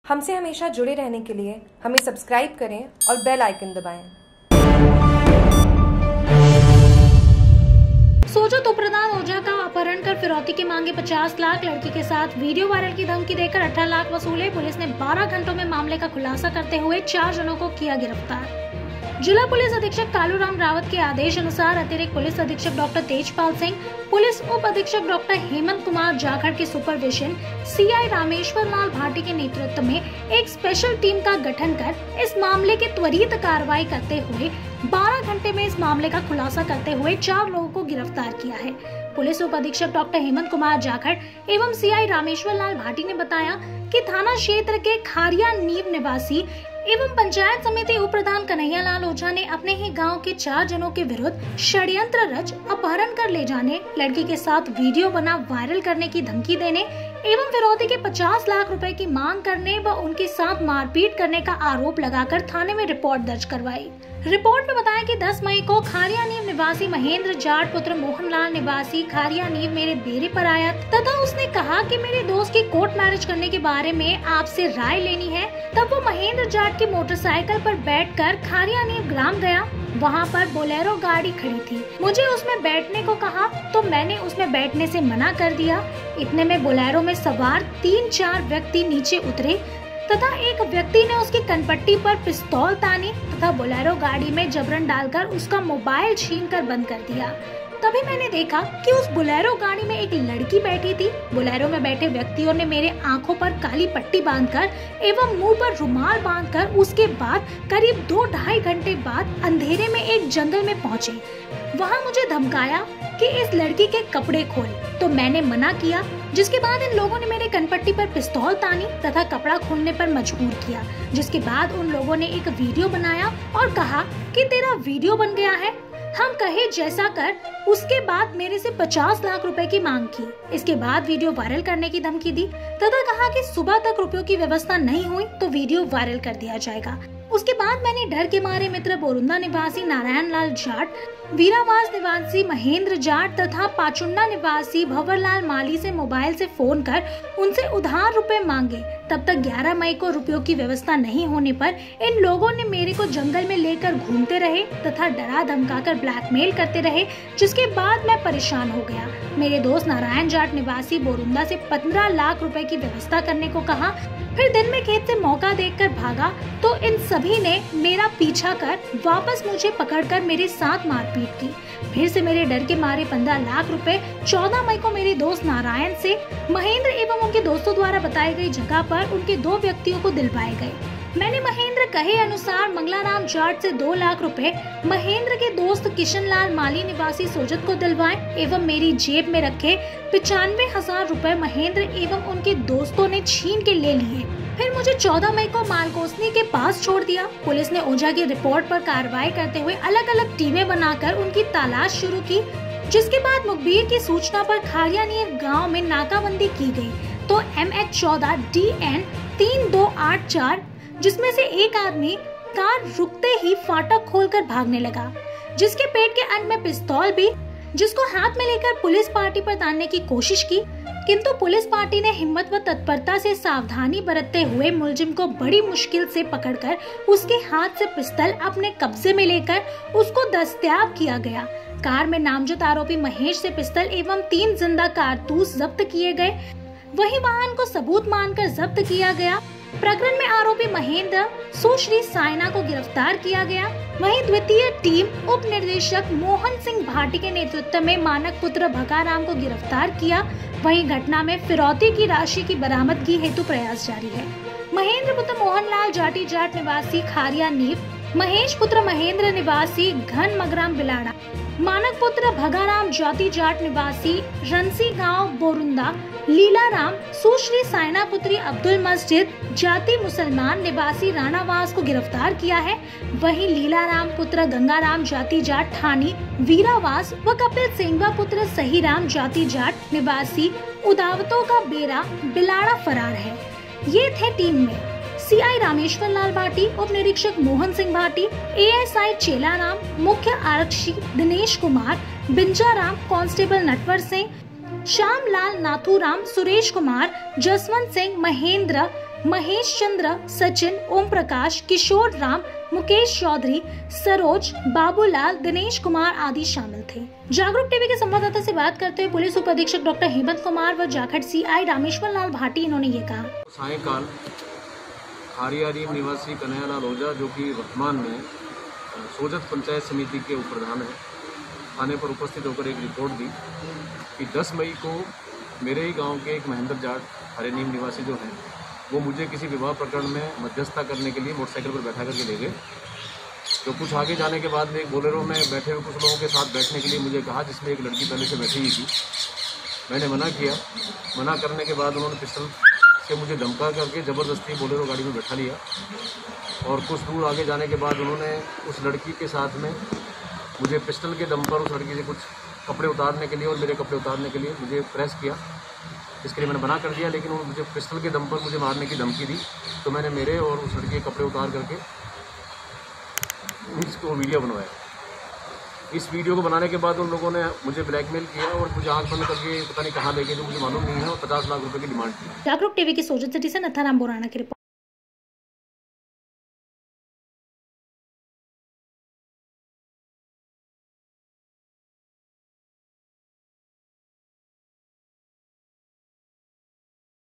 हमसे हमेशा जुड़े रहने के लिए हमें सब्सक्राइब करें और बेल आइकन दबाएं। सोजत उपप्रधान ओझा का अपहरण कर फिरौती की मांगे 50 लाख, लड़की के साथ वीडियो वायरल की धमकी देकर 18 लाख वसूले। पुलिस ने 12 घंटों में मामले का खुलासा करते हुए 4 जनों को किया गिरफ्तार। जिला पुलिस अधीक्षक कालूराम रावत के आदेश अनुसार अतिरिक्त पुलिस अधीक्षक डॉक्टर तेजपाल सिंह, पुलिस उप अधीक्षक डॉक्टर हेमंत कुमार जाखड़ के सुपरविजन, सीआई रामेश्वर लाल भाटी के नेतृत्व में एक स्पेशल टीम का गठन कर इस मामले की त्वरित कार्रवाई करते हुए 12 घंटे में इस मामले का खुलासा करते हुए 4 लोगों को गिरफ्तार किया है। पुलिस उप अधीक्षक डॉक्टर हेमंत कुमार जाखड़ एवं सीआई रामेश्वर लाल भाटी ने बताया कि थाना क्षेत्र के खारिया नीव निवासी एवं पंचायत समिति उप प्रधान कन्हैया लाल ओझा ने अपने ही गांव के 4 जनों के विरुद्ध षड्यंत्र रच अपहरण कर ले जाने, लड़की के साथ वीडियो बना वायरल करने की धमकी देने एवं फिरौती के 50 लाख रुपए की मांग करने व उनके साथ मारपीट करने का आरोप लगाकर थाने में रिपोर्ट दर्ज करवाई। रिपोर्ट में बताया कि 10 मई को खारिया नीव निवासी महेंद्र जाट पुत्र मोहनलाल निवासी खारिया नीव मेरे डेरे पर आया तथा उसने कहा कि मेरे दोस्त की कोर्ट मैरिज करने के बारे में आपसे राय लेनी है। तब वो महेंद्र जाट की मोटरसाइकिल पर बैठकर खारिया नीव ग्राम गया। वहाँ पर बोलेरो गाड़ी खड़ी थी। मुझे उसमें बैठने को कहा तो मैंने उसमें बैठने से मना कर दिया। इतने में बोलेरो में सवार 3-4 व्यक्ति नीचे उतरे तथा एक व्यक्ति ने उसकी कनपट्टी पर पिस्तौल तानी तथा बोलेरो गाड़ी में जबरन डालकर उसका मोबाइल छीनकर बंद कर दिया। तभी मैंने देखा कि उस बोलेरो गाड़ी में एक लड़की बैठी थी। बोलेरो में बैठे व्यक्तियों ने मेरे आंखों पर काली पट्टी बांधकर एवं मुंह पर रुमाल बांधकर उसके बाद करीब 2-2.5 घंटे बाद अंधेरे में एक जंगल में पहुंचे। वहां मुझे धमकाया कि इस लड़की के कपड़े खोल, तो मैंने मना किया, जिसके बाद इन लोगों ने मेरे कनपट्टी पर पिस्तौल तानी तथा कपड़ा खोलने पर मजबूर किया। जिसके बाद उन लोगों ने एक वीडियो बनाया और कहा कि तेरा वीडियो बन गया है, हम कहे जैसा कर। उसके बाद मेरे से 50 लाख रुपए की मांग की। इसके बाद वीडियो वायरल करने की धमकी दी तथा कहा कि सुबह तक रुपयों की व्यवस्था नहीं हुई तो वीडियो वायरल कर दिया जाएगा। उसके बाद मैंने डर के मारे मित्र बोरुंदा निवासी नारायण लाल जाट, वीरावास निवासी महेंद्र जाट तथा पाचुंडा निवासी भंवरलाल माली से मोबाइल से फोन कर उनसे उधार रुपए मांगे। तब तक 11 मई को रुपयों की व्यवस्था नहीं होने पर इन लोगों ने मेरे को जंगल में लेकर घूमते रहे तथा डरा धमकाकर ब्लैकमेल करते रहे, जिसके बाद मैं परेशान हो गया। मेरे दोस्त नारायण जाट निवासी बोरुंदा से 15 लाख रुपए की व्यवस्था करने को कहा। फिर दिन में खेत से मौका देखकर भागा तो इन सभी ने मेरा पीछा कर वापस मुझे पकड़कर मेरे साथ मारपीट की। फिर से मेरे डर के मारे 15 लाख रुपए 14 मई को मेरे दोस्त नारायण से महेंद्र एवं उनके दोस्तों द्वारा बताई गई जगह पर उनके 2 व्यक्तियों को दिलवाए गए। मैंने महेंद्र कहे अनुसार मंगलाराम जाट से 2 लाख रुपए महेंद्र के दोस्त किशनलाल माली निवासी सोजत को दिलवाए एवं मेरी जेब में रखे 95,000 रुपए महेंद्र एवं उनके दोस्तों ने छीन के ले लिए। फिर मुझे 14 मई को मालकोसनी के पास छोड़ दिया। पुलिस ने ओझा की रिपोर्ट पर कार्रवाई करते हुए अलग अलग टीमें बनाकर उनकी तलाश शुरू की। जिसके बाद मुखबिर की सूचना पर खारिया नीव गाँव में नाकाबंदी की गयी तो MH14 DN 3284, जिसमें से एक आदमी कार रुकते ही फाटक खोलकर भागने लगा, जिसके पेट के अंत में पिस्तौल भी, जिसको हाथ में लेकर पुलिस पार्टी पर तानने की कोशिश की, किंतु पुलिस पार्टी ने हिम्मत व तत्परता से सावधानी बरतते हुए मुलजिम को बड़ी मुश्किल से पकड़कर उसके हाथ से पिस्तौल अपने कब्जे में लेकर उसको दस्तयाब किया गया। कार में नामजद आरोपी महेश से पिस्तौल एवं 3 जिंदा कारतूस जब्त किए गए। वही वाहन को सबूत मानकर जब्त किया गया। प्रकरण में आरोपी महेंद्र सुश्री साइना को गिरफ्तार किया गया। वहीं द्वितीय टीम उप निर्देशक मोहन सिंह भाटी के नेतृत्व में मानक पुत्र भगाराम को गिरफ्तार किया। वहीं घटना में फिरौती की राशि की बरामदगी हेतु प्रयास जारी है। महेंद्र पुत्र मोहनलाल जाटी जाट निवासी खारिया नीव, महेश पुत्र महेंद्र निवासी घन मगराम बिलाड़ा, मानक पुत्र भगाराम जाति जाट निवासी रंसी गांव बोरुंदा, लीलाराम सुश्री साइना पुत्री अब्दुल मस्जिद जाति मुसलमान निवासी राणावास को गिरफ्तार किया है। वहीं लीलाराम पुत्र गंगाराम जाति जाट ठानी वीरावास व कपिल सिंघवा पुत्र सहीराम जाति जाट निवासी उदावतों का बेरा बिलाड़ा फरार है। ये थे टीम में सीआई रामेश्वर लाल भाटी, उप निरीक्षक मोहन सिंह भाटी, ASI चेलाराम, मुख्य आरक्षी दिनेश कुमार, बिंजाराम, कांस्टेबल नटवर सिंह, श्यामलाल नाथूराम, सुरेश कुमार, जसवंत सिंह, महेंद्र, महेश चंद्र, सचिन, ओम प्रकाश, किशोर राम, मुकेश चौधरी, सरोज, बाबूलाल, दिनेश कुमार आदि शामिल थे। जागरूक टीवी के संवाददाता से बात करते हुए पुलिस उप अधीक्षक डॉक्टर हेमंत कुमार व जाखड़ सीआई रामेश्वर लाल भाटी इन्होंने ये कहा। सायंकाल खारियारी निवासी कन्हैयालाल ओझा, जो कि वर्तमान में सोजत पंचायत समिति के उप प्रधान है, थाने पर उपस्थित होकर एक रिपोर्ट दी कि 10 मई को मेरे ही गांव के एक महेंद्र जाट हरेनीम निवासी जो हैं, वो मुझे किसी विवाह प्रकरण में मध्यस्थता करने के लिए मोटरसाइकिल पर बैठा करके ले गए। तो कुछ आगे जाने के बाद में एक बोलेरो में बैठे हुए कुछ लोगों के साथ बैठने के लिए मुझे कहा, जिसमें एक लड़की पहले से बैठी हुई थी। मैंने मना किया। मना करने के बाद उन्होंने पिस्टल से मुझे धमका करके ज़बरदस्ती बोलेरो गाड़ी में बैठा लिया और कुछ दूर आगे जाने के बाद उन्होंने उस लड़की के साथ में मुझे पिस्टल के दम पर उस लड़की से कुछ कपड़े उतारने के लिए और मेरे कपड़े उतारने के लिए मुझे प्रेस किया। इसके लिए मैंने मना कर दिया, लेकिन उन्होंने मुझे पिस्टल के दम पर मुझे मारने की धमकी दी। तो मैंने मेरे और उस लड़की के कपड़े उतार करके इसको वीडियो बनवाया। इस वीडियो को बनाने के बाद उन लोगों ने मुझे ब्लैकमेल किया और मुझे आंख बंद करके पता नहीं कहाँ ले गए, जो मुझे मालूम नहीं है, और 50 लाख रुपए की डिमांड की। जागरूक टीवी की सोजत सिटी से नथाराम बोराना की रिपोर्ट।